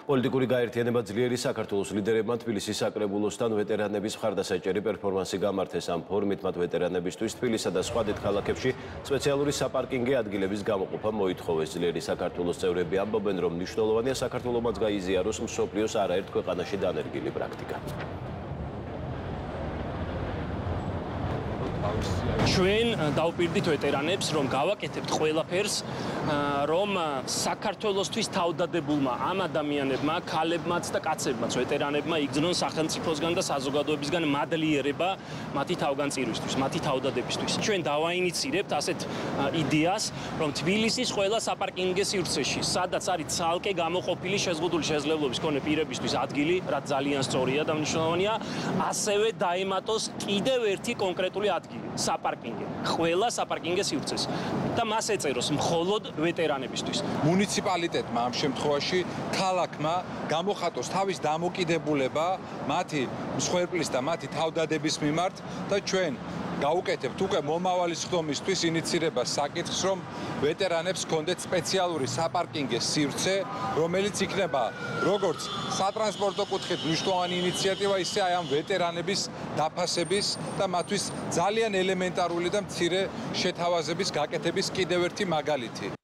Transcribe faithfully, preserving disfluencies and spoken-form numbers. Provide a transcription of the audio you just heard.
პოლიტიკური გაერთიანება ძლიერი საქართველოს ლიდერებმა თბილისის საკრებულოსთან ვეტერანების მხარდასაჭერი პერფორმანსი გამართეს. ამ ფორმით მათ ვეტერანებისთვის თბილისსა და სხვა დედაქალაქებში სპეციალური საპარკინგი ადგილების გამოყოფა მოითხოვეს. ძლიერი საქართველოს წევრები ამბობენ, რომ მნიშვნელოვანია საქართველომაც გაიზიაროს მსოფლიოს არაერთ ქვეყანაში დანერგილი პრაქტიკა. ჩვენ დავპირდით ვეტერანებს, რომ გავაკეთებთ ყველაფერს, რომ საქართველოსთვის თავდადებულმა ამ ადამიანებმა, ქალებმაც და კაცებმაც, ვეტერანებმა იგრძნონ სახელმწიფოსგან და საზოგადოებისგან მადლიერება მათი თავგანწირვისთვის, მათი თავდადებისთვის. ჩვენ დავაინიცირებთ ასეთ იდეას, რომ თბილისის ყველა საპარკინგე სივრცეში, სადაც არის ცალკე გამოყოფილი შეზღუდული შესაძლებლობის მქონე პირებისთვის ადგილი, რაც ძალიან სწორია და მნიშვნელოვანია, ასევე დაემატოს კიდევ ერთი კონკრეტული ადგილი. საპარკინგე, ყველა საპარკინგე სივრცეს და მას ეწეროს მხოლოდ ვეტერანებისთვის. მუნიციპალიტეტმა ამ შემთხვევაში ქალაქმა გამოხატოს თავის დამოკიდებულება მათი მსხვერპლის და მათი თავდადების მიმართ და ჩვენ გავუკეთებთ უკვე მომავალი სხდომისთვის ინიცირებას საკითხს, რომ ვეტერანებს ჰქონდეთ სპეციალური საპარკინგე სივრცე, რომელიც იქნება როგორც სატრანსპორტო კუთხით მნიშვნელოვანი ინიციატივა, ისე აი ამ ვეტერანების დაფასების და მათთვის ძალიან ელემენტარული და მცირე შეთავაზების გაკეთების კიდევ ერთი მაგალითი.